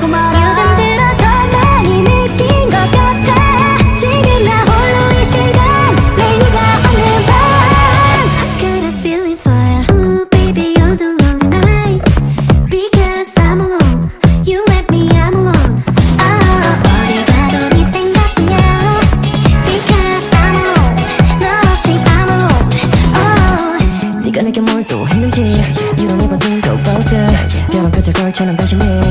자꾸 말아. 요즘 들어 더 많이 느낀 것 같아. 지금 나 홀로 이 시간 매일 네가 없는 밤. I got a feeling for you. Ooh baby you're the lonely night. Because I'm alone. You let me I'm alone. 어딜 가도 네 생각뿐이야. Because I'm alone. 너 없이 I'm alone. Oh. 네가 내게 뭘 또 했는지 You don't even think about that. 벼랑 끝에 걸쳐놓은 거짓말.